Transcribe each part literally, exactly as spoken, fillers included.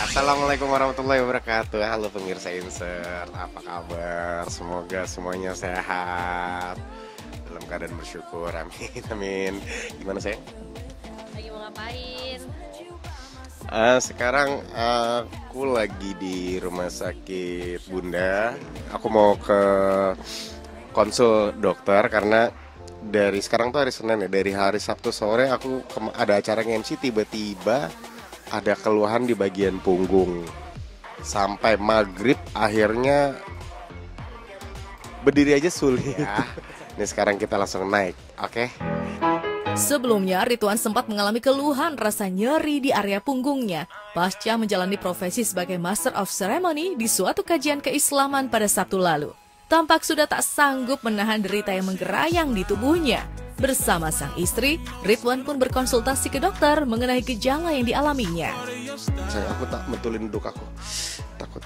Assalamualaikum warahmatullahi wabarakatuh. Halo pemirsa Insert, apa kabar? Semoga semuanya sehat, dalam keadaan bersyukur, amin, amin. Gimana sayang? Lagi mau ngapain? Uh, sekarang aku lagi di rumah sakit Bunda. Aku mau ke konsul dokter karena dari sekarang tuh hari Senin ya. Dari hari Sabtu sore aku ada acara M C, tiba-tiba ada keluhan di bagian punggung. Sampai maghrib akhirnya berdiri aja sulit. Ya. Ini sekarang kita langsung naik, oke? Okay? Sebelumnya, Ridwan sempat mengalami keluhan rasa nyeri di area punggungnya pasca menjalani profesi sebagai Master of Ceremony di suatu kajian keislaman pada Sabtu lalu. Tampak sudah tak sanggup menahan derita yang menggerayang di tubuhnya. Bersama sang istri, Ridwan pun berkonsultasi ke dokter mengenai gejala yang dialaminya. Sayang, aku tak betulin duduk aku. Takut.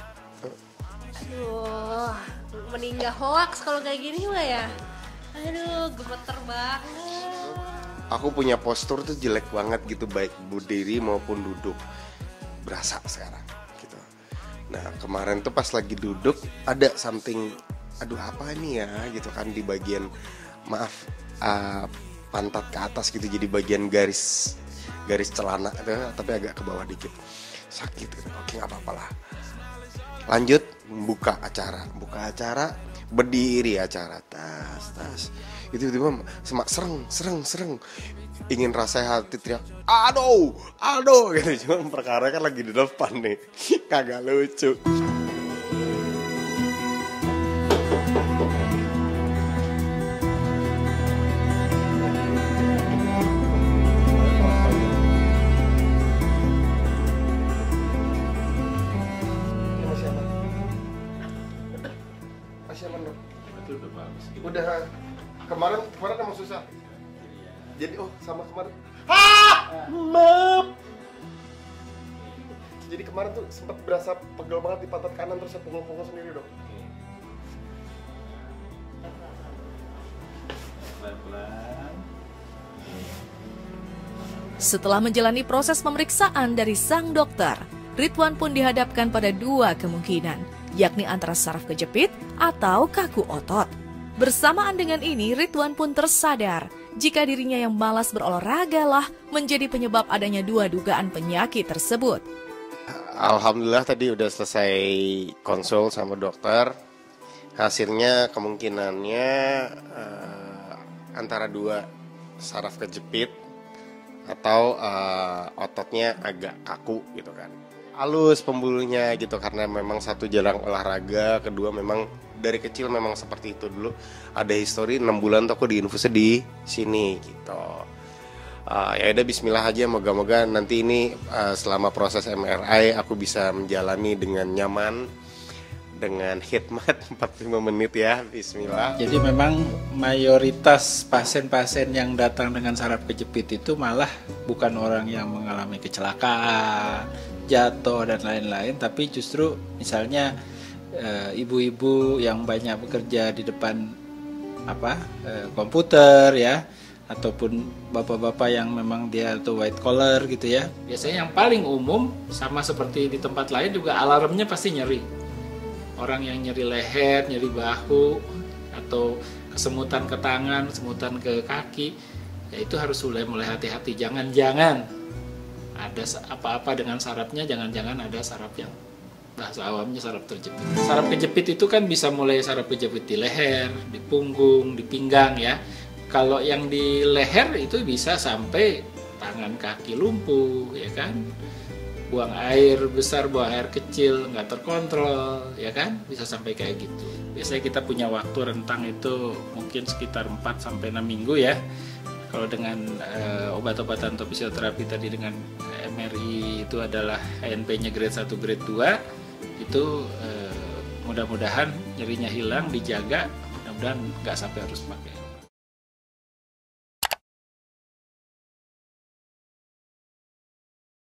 Aduh, meninggal hoax kalau kayak gini mah ya. Aduh, gemeter banget. Aku punya postur tuh jelek banget gitu, baik berdiri maupun duduk. Berasa sekarang gitu. Nah, kemarin tuh pas lagi duduk ada something, aduh apa ini ya gitu kan di bagian, maaf, uh, pantat ke atas gitu, jadi bagian garis garis celana itu, tapi agak ke bawah dikit. Sakit gitu. Oke, nggak apa-apa lah. Lanjut buka acara, buka acara, berdiri acara, tas tas. Itu tiba-tiba semak sereng, sereng, sereng. Ingin rasa hati teriak, aduh, aduh gitu. Cuma perkara kan lagi di depan nih, kagak lucu. Masih aman dok? Itu udah bagus. Udah. Kemarin, kemarin emang susah. Jadi, oh sama kemarin. Hah! Map! Jadi kemarin tuh sempat berasa pegel banget di pantat kanan, terus saya pukul-pukul sendiri dok. Pelan-pelan. Setelah menjalani proses pemeriksaan dari sang dokter, Ridwan pun dihadapkan pada dua kemungkinan, yakni antara saraf kejepit atau kaku otot. Bersamaan dengan ini, Ridwan pun tersadar jika dirinya yang malas berolahraga lah menjadi penyebab adanya dua dugaan penyakit tersebut. Alhamdulillah tadi udah selesai konsul sama dokter. Hasilnya kemungkinannya uh, antara dua, saraf kejepit atau uh, ototnya agak kaku gitu kan. Halus pembuluhnya gitu, karena memang satu jarang olahraga, kedua memang dari kecil memang seperti itu. Dulu ada histori enam bulan tuh aku diinfusnya di sini gitu. Uh, ya udah bismillah aja, moga-moga nanti ini uh, selama proses M R I aku bisa menjalani dengan nyaman, dengan khidmat empat puluh lima menit ya, bismillah. Jadi memang mayoritas pasien-pasien yang datang dengan saraf kejepit itu malah bukan orang yang mengalami kecelakaan, jatuh dan lain-lain, tapi justru misalnya e, ibu-ibu yang banyak bekerja di depan apa e, komputer ya, ataupun bapak-bapak yang memang dia tuh white collar gitu ya. Biasanya yang paling umum sama seperti di tempat lain juga alarmnya pasti nyeri. Orang yang nyeri leher, nyeri bahu, atau kesemutan ke tangan, kesemutan ke kaki, ya itu harus mulai mulai hati-hati. Jangan-jangan ada apa-apa dengan sarafnya, jangan-jangan ada saraf yang bahasa awamnya saraf terjepit. Saraf kejepit itu kan bisa mulai saraf kejepit di leher, di punggung, di pinggang ya. Kalau yang di leher itu bisa sampai tangan kaki lumpuh ya kan. Buang air besar, buang air kecil, nggak terkontrol, ya kan? Bisa sampai kayak gitu. Biasanya kita punya waktu rentang itu mungkin sekitar empat sampai enam minggu ya. Kalau dengan e, obat-obatan atau fisioterapi tadi dengan M R I itu adalah H N P-nya grade satu, grade dua, itu e, mudah-mudahan nyerinya hilang, dijaga, mudah-mudahan nggak sampai harus pakai